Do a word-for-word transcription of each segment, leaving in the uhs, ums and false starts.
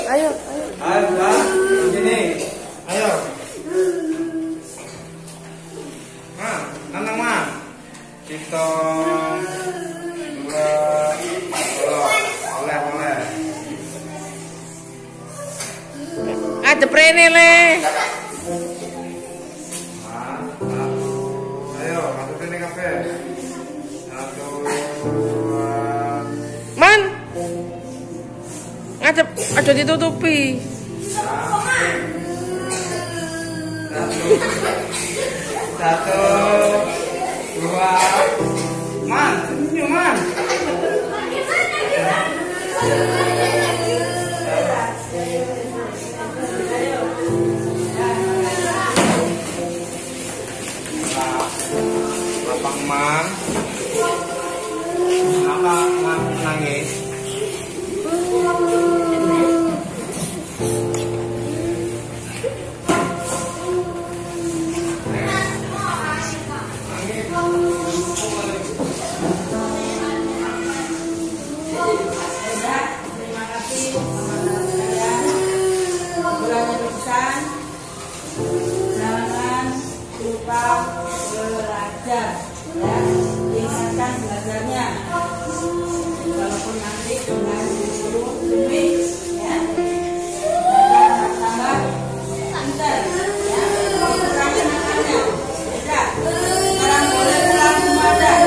Ayo, ayo. Ayo, Mbak. Begini. Ayo. Nah, tenang, Ma. Hitung. Dua. Oleh, oleh. Ngadep rene le. Nah, satu. Ayo, ngadep rene kabeh. Satu, dua. Man. Ngadep, aja ditutupi. Satu. Satu. Dua. Man, senyum, Man. Lapang, Man. Kenapa nangis? Jangan lupa belajar, ya, tingkatkan belajarnya. Walaupun nanti dengan disuruh lebih, ya, tambah tambah pintar, ya, kurang kenangannya, beda. Sekarang boleh pulang semua dah.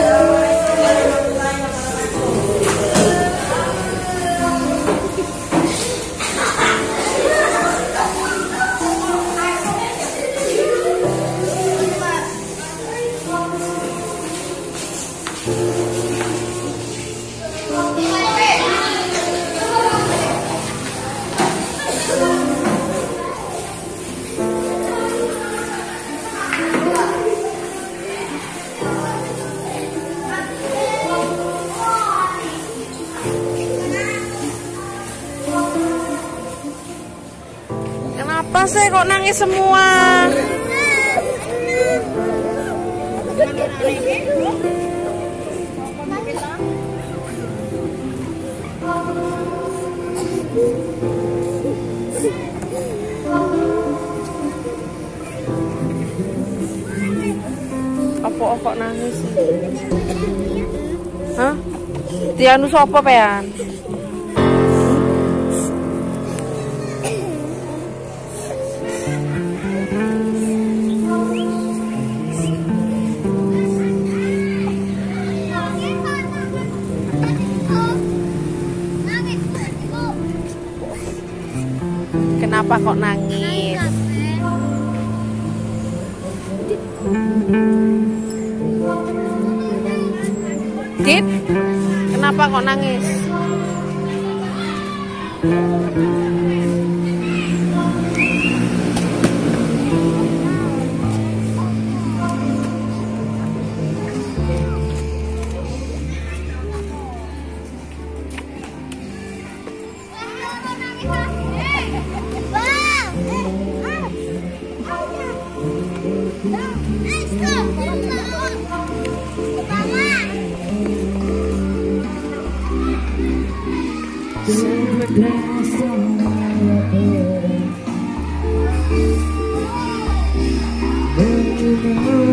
Kenapa sih kok nangis semua? Apa kok nangis? Hah? Tianu sapa pean? Kenapa kok nangis? Dit, kenapa kok nangis? Thank you.